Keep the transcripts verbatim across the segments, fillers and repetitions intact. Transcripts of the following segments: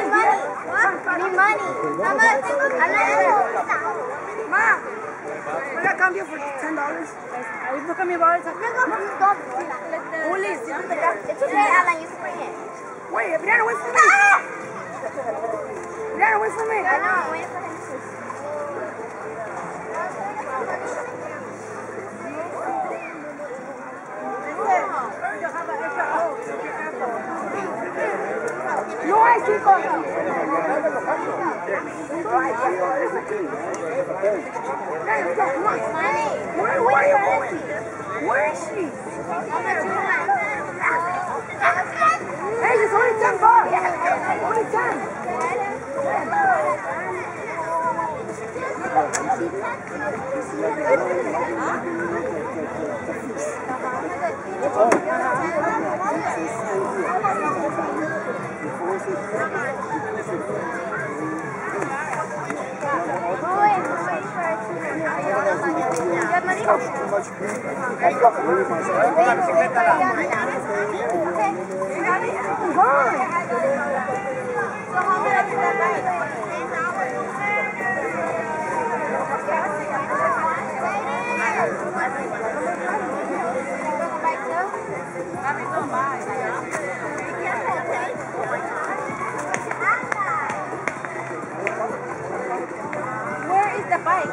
money. What? Give me money. How much? Ma, I got cambio for ten dollars. Ahí busca mi bolsa. Police. It's okay, Alan. You can bring it. Wait, Brianna, wait for me. Brianna, wait for me. I know. I'm waiting for him to. No hay chicos. Where, where are you going? Where is she? Hey, it's only ten bucks. Only ten. Where is the bike?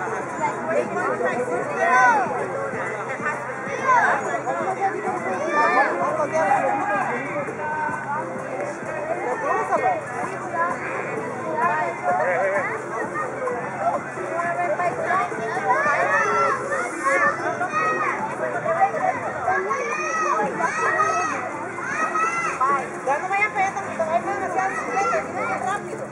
Ya no vayan para allá, hay demasiados clientes, vayan rápido.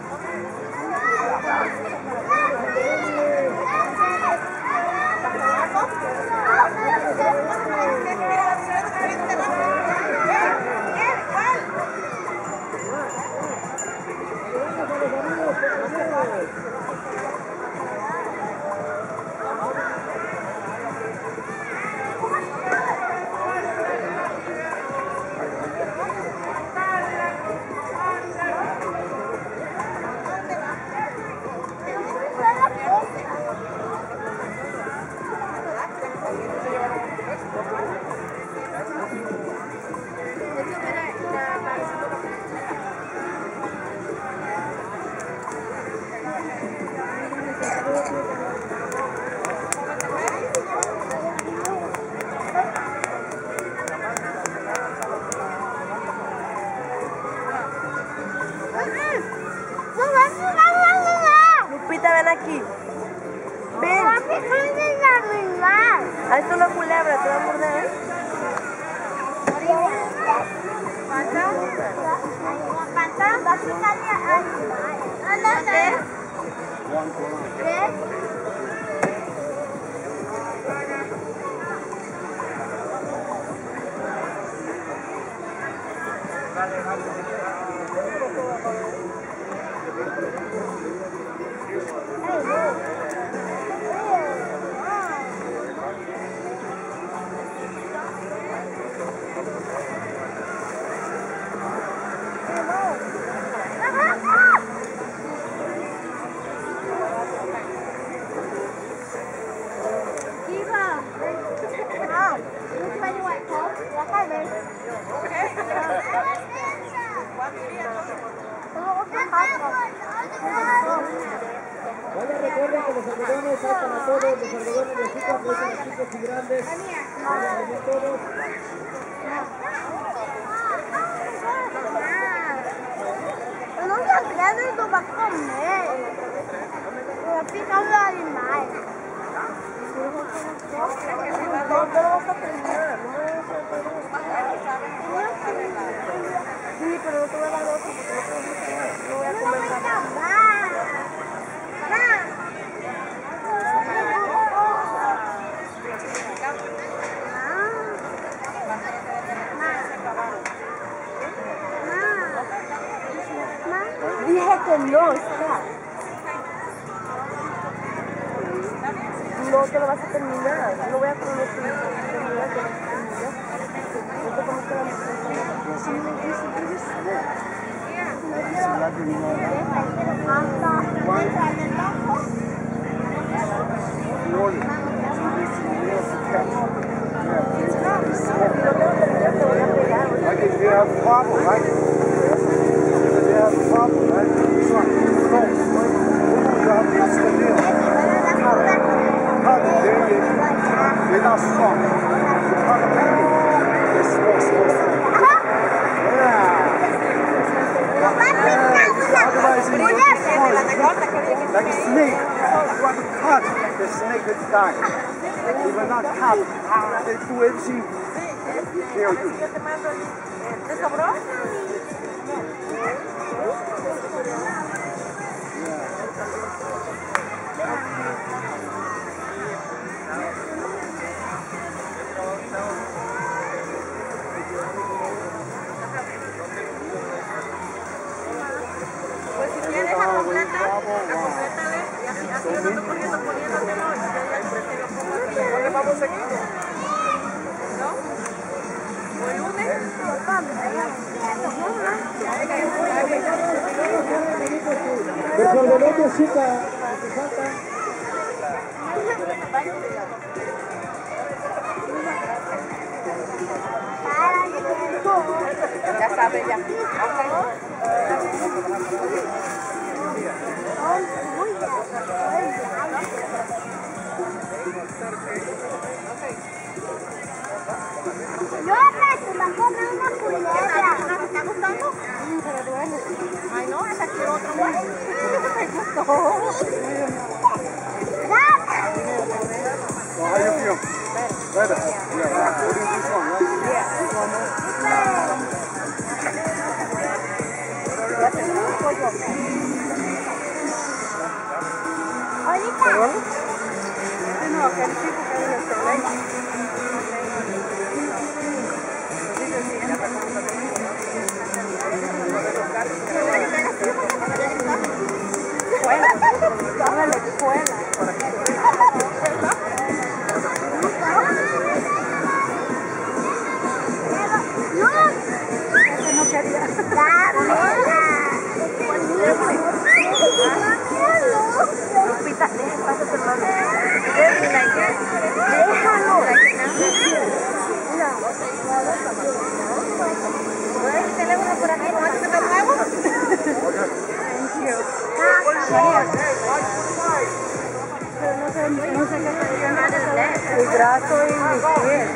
Lupita, ven aquí. Ven. Ahí está una culebra, te va a morder. Vaya, recuerden que los algodones hay para todos, los algodones de azúcar, hay para chicos y grandes. Vaya, venir todos. No se cree que va a comer. Me va a picar el animal. Sí, pero no te voy a dar otro porque no voy a comer nada. Dije que no está. No te lo vas a terminar. No voy a comer tu terminar, te lo vas a terminar. No te comes toda la Like a snake. You want to cut the snake is dying. You will not cut. Ah, they do everything. Here you. ¿Te sobró? Pues si quieres la completa, la complétale y así, así yo no estoy poniendo, poniéndotelo y ya te lo pongo. ¿Dónde vamos aquí? ¿No? ¿O el lunes? Desorden de azúcar, hace falta. Ya sabe, ya. Yo abrazo, tampoco una culebra. ¿Te está gustando? Pero duele. Ay, no, esa quiero otro más. Me gustó. Well, how you feel? Better. Yeah. What is this one, right? Ahorita. No, que el chico que viene este ley. Escuela, estaba en la escuela. No quería. Lupita, deja, pásate el mano. Déjalo. Mira. ¿Puedes teléfono por aquí? ¿Cómo te nuevo? Thank you. Pero no sé, no sé qué te digan. El brazo y mi piel.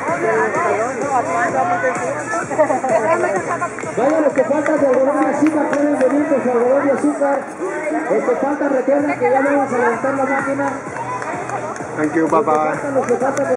Vayan los que faltan de algodón de azúcar, pueden venir con su algodón de azúcar. Los que faltan, recuerden que ya vamos a levantar la máquina. Thank you, bye bye. Los que faltan, los que faltan